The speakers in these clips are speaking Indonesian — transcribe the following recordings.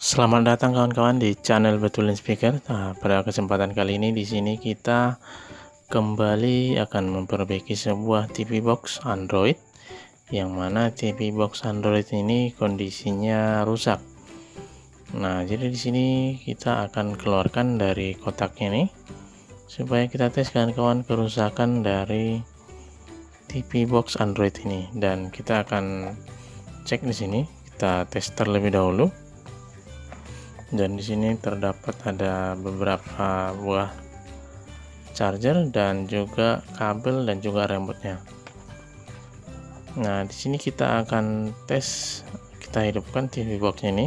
Selamat datang kawan-kawan di channel Betulin Speaker. Nah, pada kesempatan kali ini di sini kita kembali akan memperbaiki sebuah TV box Android, yang mana TV box Android ini kondisinya rusak. Nah, jadi di sini kita akan keluarkan dari kotaknya ini supaya kita tes kawan-kawan kerusakan dari TV box Android ini, dan kita akan cek di sini. Kita tes terlebih dahulu. Dan di sini terdapat ada beberapa buah charger dan juga kabel dan juga remote-nya. Nah, di sini kita akan tes, kita hidupkan TV box ini.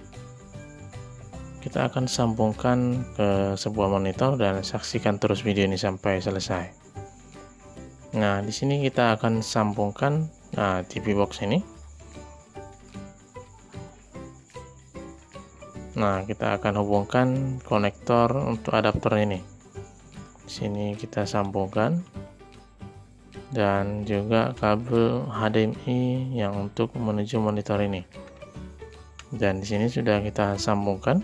Kita akan sambungkan ke sebuah monitor dan saksikan terus video ini sampai selesai. Nah, di sini kita akan sambungkan TV box ini. Nah, kita akan hubungkan konektor untuk adaptor ini. Di sini kita sambungkan, dan juga kabel HDMI yang untuk menuju monitor ini. Dan di sini sudah kita sambungkan.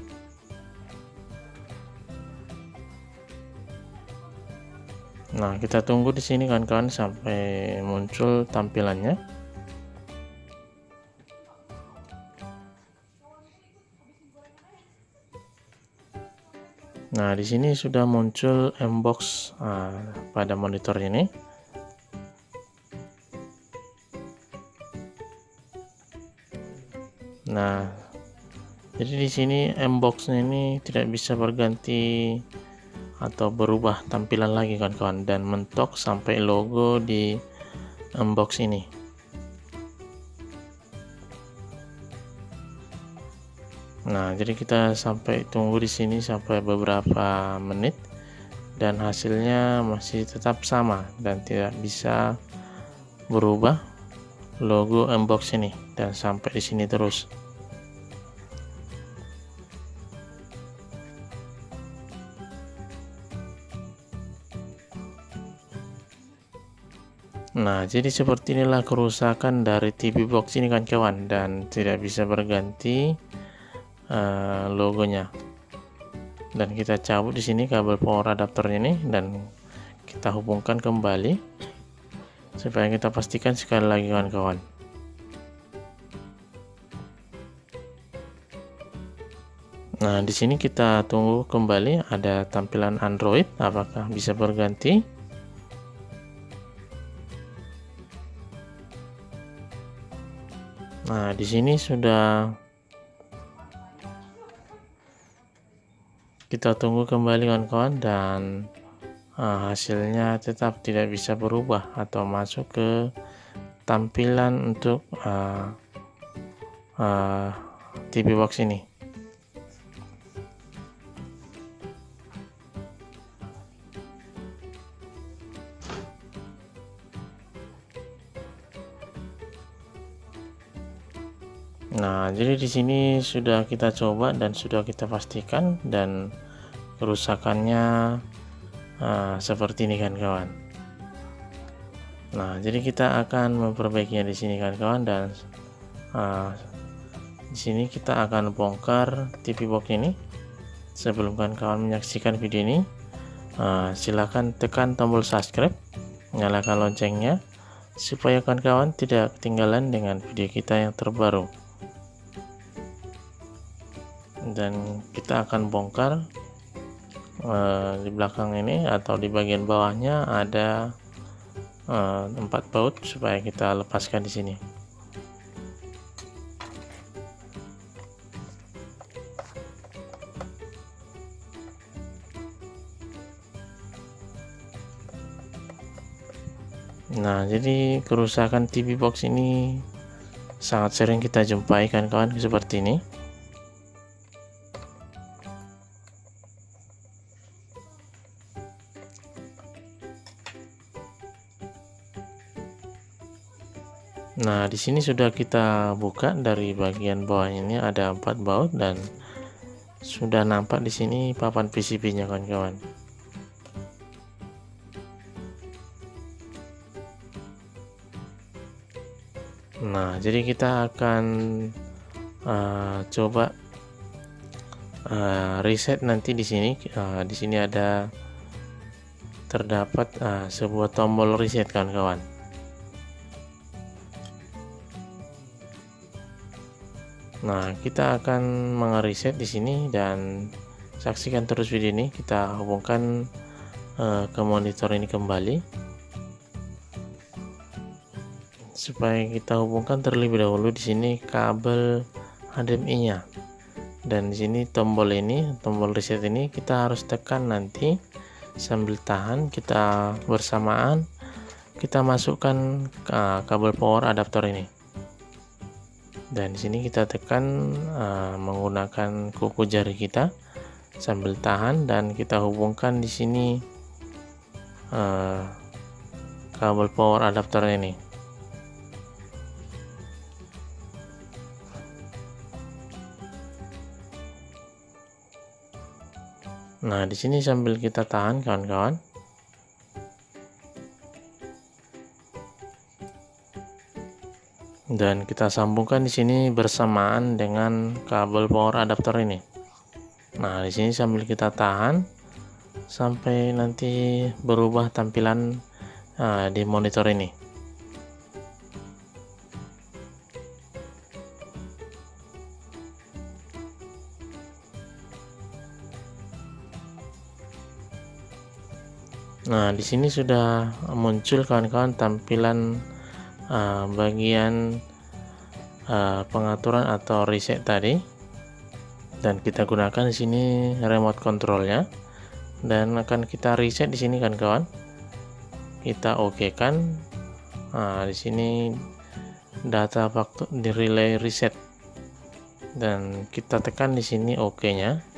Nah, kita tunggu di sini kawan-kawan sampai muncul tampilannya. Nah, di sini sudah muncul M-box pada monitor ini. Nah, jadi di sini M-box ini tidak bisa berganti atau berubah tampilan lagi kawan-kawan, dan mentok sampai logo di M-box ini. Nah, jadi kita sampai tunggu di sini sampai beberapa menit, dan hasilnya masih tetap sama dan tidak bisa berubah logo M-box ini, dan sampai di sini terus. Nah, jadi seperti inilah kerusakan dari TV box ini kan kawan, dan tidak bisa berganti logonya. Dan kita cabut di sini kabel power adapter ini, dan kita hubungkan kembali supaya kita pastikan sekali lagi kawan-kawan. Nah, di sini kita tunggu kembali ada tampilan Android, apakah bisa berganti. Nah, di sini sudah kita tunggu kembali kawan-kawan, dan hasilnya tetap tidak bisa berubah atau masuk ke tampilan untuk TV box ini. Nah, jadi di sini sudah kita coba dan sudah kita pastikan, dan kerusakannya seperti ini kan kawan. Nah, jadi kita akan memperbaikinya di sini kan kawan, dan di sini kita akan bongkar TV box ini. Sebelum kawan menyaksikan video ini, silahkan tekan tombol subscribe, nyalakan loncengnya supaya kawan-kawan tidak ketinggalan dengan video kita yang terbaru. Dan kita akan bongkar di belakang ini, atau di bagian bawahnya ada 4 baut, supaya kita lepaskan di sini. Nah, jadi kerusakan TV box ini sangat sering kita jumpai kan kawan, seperti ini. Nah, di sini sudah kita buka dari bagian bawah ini ada 4 baut, dan sudah nampak di sini papan PCB-nya kawan-kawan. Nah, jadi kita akan coba reset nanti di sini ada terdapat sebuah tombol reset kawan-kawan. Nah, kita akan mereset di sini dan saksikan terus video ini. Kita hubungkan ke monitor ini kembali. Supaya kita hubungkan terlebih dahulu di sini kabel HDMI-nya. Dan di sini tombol reset ini kita harus tekan nanti sambil tahan, kita bersamaan kita masukkan kabel power adaptor ini. Dan di sini kita tekan menggunakan kuku jari kita sambil tahan dan kita hubungkan di sini kabel power adaptor ini. Nah, di sini sambil kita tahan kawan-kawan. Dan kita sambungkan di sini bersamaan dengan kabel power adaptor ini. Nah, di sini sambil kita tahan sampai nanti berubah tampilan di monitor ini. Nah, di sini sudah muncul kawan-kawan tampilan bagian pengaturan atau reset tadi, dan kita gunakan di sini remote controlnya, dan akan kita reset di sini kan kawan. Kita oke kan. Nah, di sini data faktor di relay reset, dan kita tekan di sini oke-nya.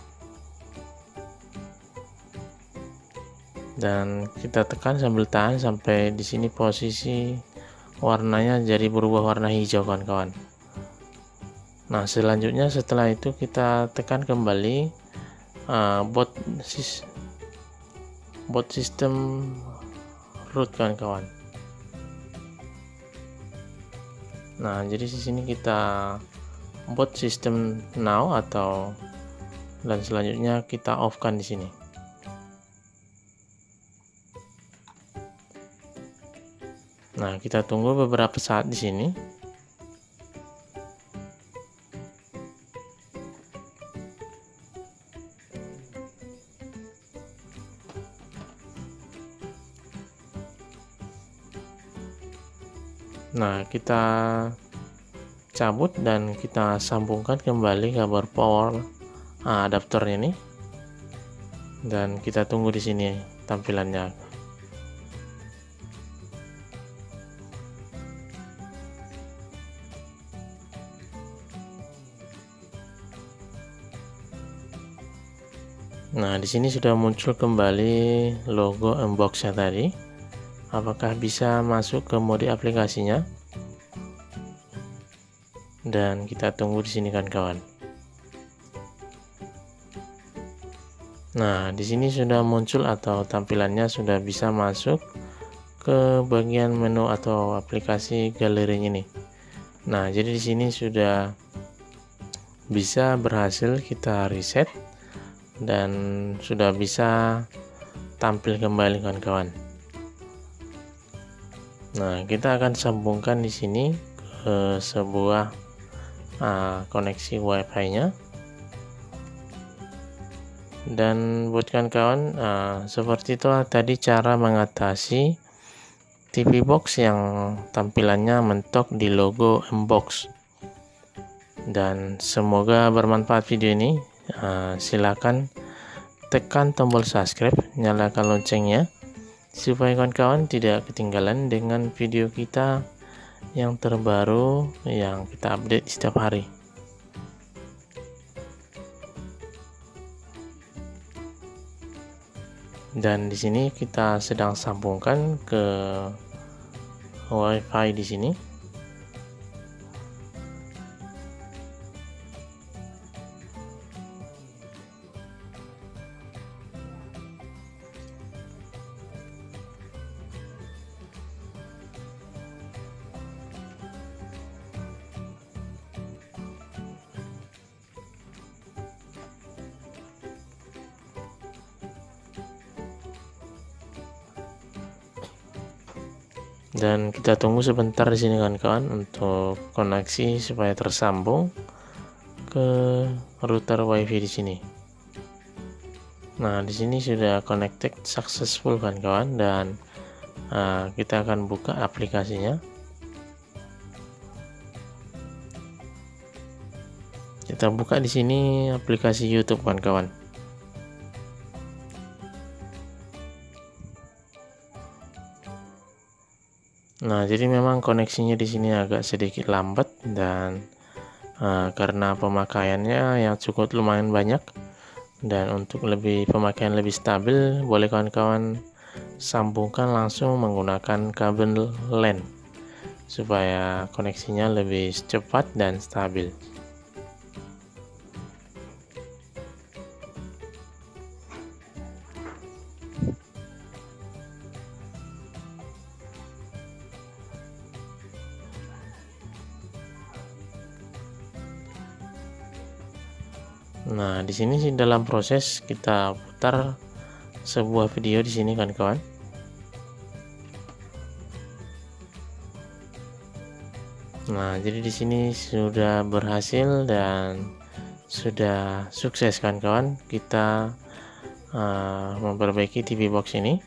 Dan kita tekan sambil tahan sampai di sini posisi warnanya jadi berubah warna hijau kawan-kawan. Nah, selanjutnya setelah itu kita tekan kembali boot system root kawan-kawan. Nah, jadi di sini kita boot system now dan selanjutnya kita off kan di sini. Nah, kita tunggu beberapa saat di sini. Nah, kita cabut dan kita sambungkan kembali kabel power adaptor ini. Dan kita tunggu di sini tampilannya. Nah, di sini sudah muncul kembali logo unbox-nya tadi. Apakah bisa masuk ke mode aplikasinya? Dan kita tunggu di sini kan kawan. Nah, di sini sudah muncul atau tampilannya sudah bisa masuk ke bagian menu atau aplikasi galeri ini. Nah, jadi di sini sudah bisa berhasil kita reset dan sudah bisa tampil kembali kawan-kawan. Nah, kita akan sambungkan di sini ke sebuah koneksi WiFi-nya. Dan buat kawan-kawan, seperti itu tadi cara mengatasi TV box yang tampilannya mentok di logo unbox. Dan semoga bermanfaat video ini. Silakan tekan tombol subscribe, nyalakan loncengnya supaya kawan-kawan tidak ketinggalan dengan video kita yang terbaru yang kita update setiap hari. Dan di sini kita sedang sambungkan ke WiFi di sini. Dan kita tunggu sebentar di sini kawan-kawan untuk koneksi supaya tersambung ke router WiFi di sini. Nah, di sini sudah connected successful kawan-kawan, dan kita akan buka aplikasinya. Kita buka di sini aplikasi YouTube kawan-kawan. Nah, jadi memang koneksinya di sini agak sedikit lambat, dan karena pemakaiannya yang cukup lumayan banyak, dan untuk pemakaian lebih stabil, boleh kawan-kawan sambungkan langsung menggunakan kabel LAN supaya koneksinya lebih cepat dan stabil. Nah, di sini sih dalam proses kita putar sebuah video di sini kawan-kawan. Nah, jadi di sini sudah berhasil dan sudah sukses kawan-kawan kita memperbaiki TV box ini.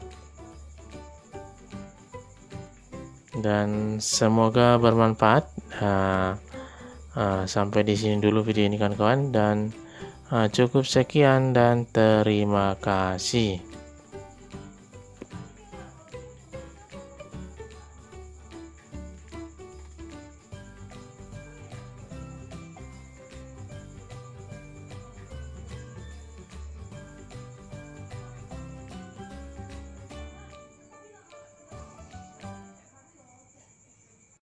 Dan semoga bermanfaat. Sampai di sini dulu video ini kawan-kawan, dan cukup sekian dan terima kasih.